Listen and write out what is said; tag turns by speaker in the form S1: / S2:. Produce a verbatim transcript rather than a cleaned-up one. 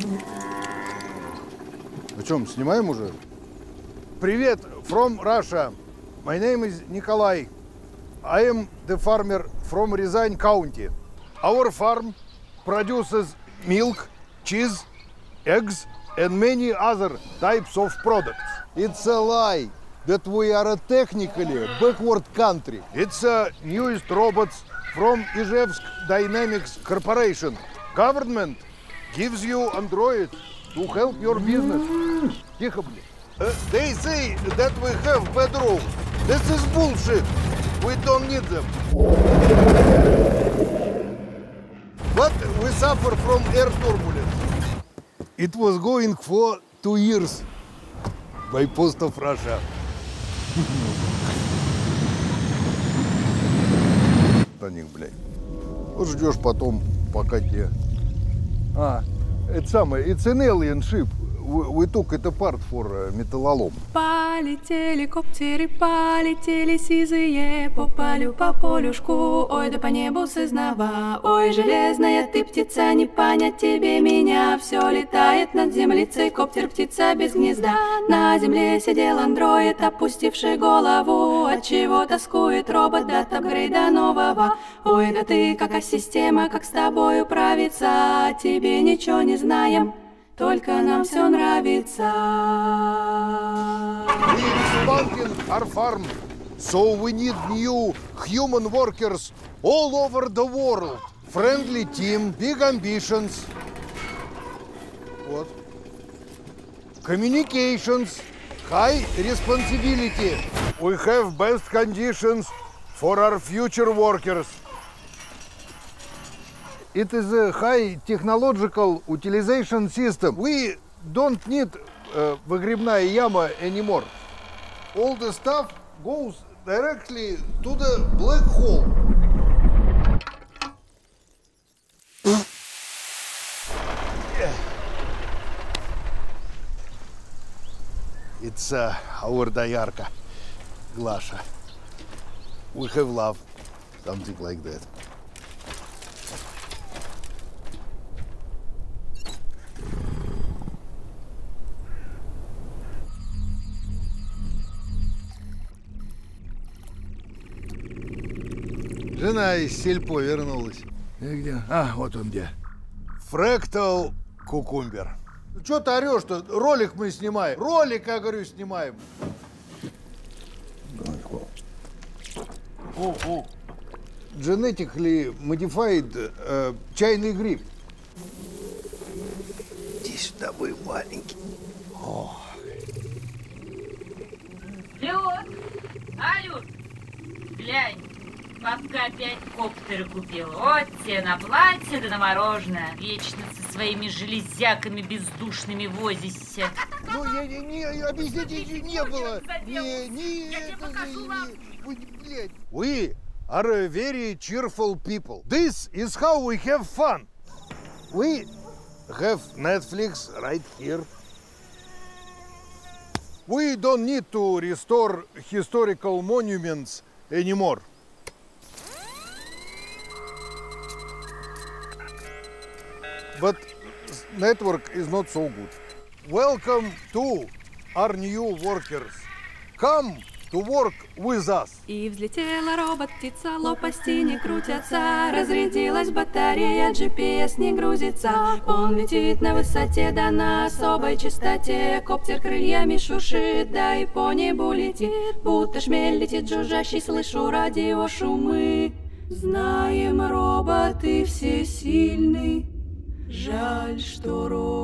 S1: О чем, снимаем уже? Привет, from Russia. My name is Nikolai. I am the farmer from Rязань County. Our farm produces milk, cheese, eggs, and many other types of products. It's a lie that we are a technically backward country. It's a newest robots from Ижевск Dynamics Corporation. Government gives you Android to help your business. Тихо, блин. Uh, they say that we have bad roads. This is bullshit. We don't need them. But we suffer from air turbulence. It was going for two years by Post of Russia. На них, блядь. Вот ждешь потом, пока тебе... А, это самое, it's an alien ship. We, we took it apart for металлолом.
S2: Полетели коптеры, полетели сизые по полю, по полюшку, ой, да по небу сызнова. Ой, железная ты птица, не понять тебе меня. Все летает над землицей, коптер птица без гнезда. На земле сидел андроид, опустивший голову. Отчего тоскует робот от апгрейда нового. Ой, да ты какая система, как с тобой управиться. Тебе ничего не знаем. Только нам все нравится.
S1: We expanding our farm, so we need new human workers all over the world. Friendly team, big ambitions. Вот. Communications, high responsibility. We have best conditions for our future workers. It is a high technological utilization system. We don't need uh, выгребная яма anymore. All the stuff goes directly to the black hole. It's uh, our Doярка, Glasha. We have love, something like that. Жена из сельпо вернулась. И где? А, вот он где. Фрэктал кукумбер. Ну, что ты орешь-то? Ролик мы снимаем. Ролик, я говорю, снимаем. О, о. Genetically modified uh, чайный гриб. Иди сюда, вы маленький. О.
S3: Люд! А, Люд! Глянь. Папка опять коптеры купил. Вот тебе на платье да на мороженое. Вечно со своими железяками бездушными возишься.
S1: Ну, я не, не объясните, не было. Не, не,
S3: я тебе покажу вам.
S1: Блядь. We are a very cheerful people. This is how we have fun. We have Netflix right here. We don't need to restore historical monuments anymore. But network is not so good. Welcome to our new workers. Come to work with us.
S2: И взлетела робот-птица, лопасти не крутятся. Разрядилась батарея, джи пи эс не грузится. Он летит на высоте, да на особой частоте. Коптер крыльями шуршит, да и по небу летит. Будто шмель летит жужжащий, слышу радиошумы. Знаем, роботы все сильны. Жаль, что робот